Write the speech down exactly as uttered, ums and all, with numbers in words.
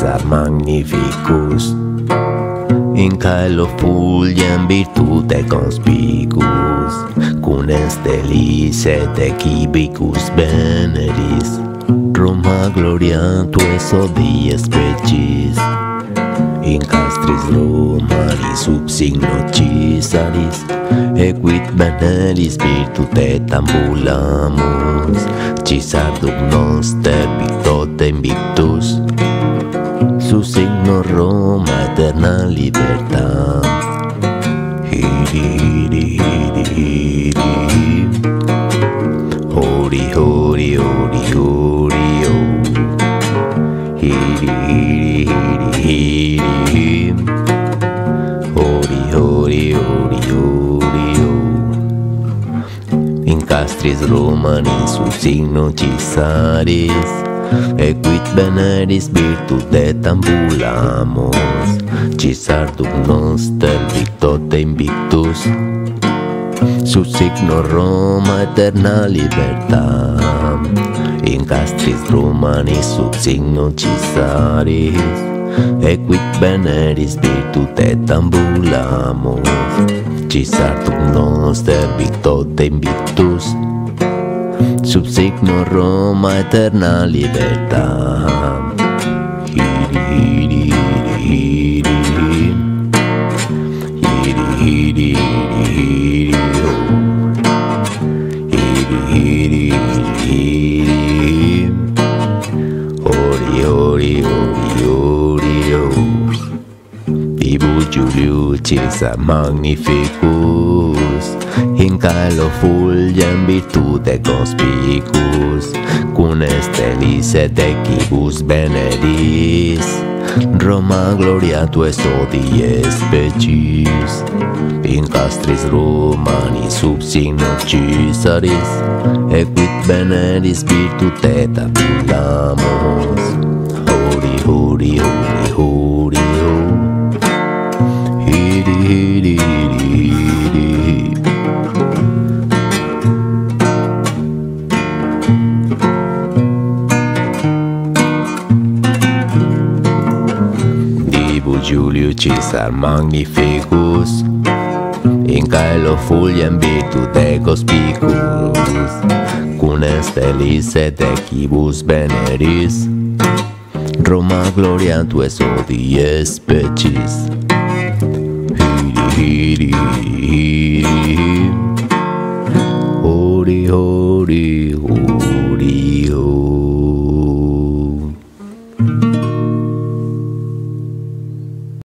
Caesar Magnificus, in caelo fulgens virtute conspicuus, cum stellis et Equites Veneris, Roma gloria tues hodie species, in castris Romanis sub signo Caesaris, Equites Veneris virtute ambulamus, Caesar noster virtute invictus, su signo Roma aeternam libertatem. Hiri hiri hiri hori hori hori hori ho. Hiri hiri hiri hiri hori hori hori hori ho. In castris Romanis sub signo Caesaris, Equites Veneris virtute ambulamus, Caesar noster virtute invictus, sub signo Roma aeternam libertatem. In castris Romanis sub signo Caesaris, Equites Veneris virtute ambulamus, Caesar noster virtute invictus, sub signo Roma aeternam libertatem. Hiri hiri hiri hiri hiri hiri ho. Hiri hiri hiri hori hori hori hori ho. Divus Iulius Caesar Magnificus, in caelo fulgens virtute conspicuus, cum stellis et Equites Veneris, Roma gloria tues hodie species, in castris Romanis sub signo Caesaris, Equites Veneris virtute ambulamus, hori hori hori hori ho. Hiri hiri hiri hiri. Divus Iulius Caesar Magnificus, in caelo fulgens virtute conspicuus, cum stellis et Equites Veneris, Roma gloria tues hodie species. Hiri hiri hiri hori hori hori.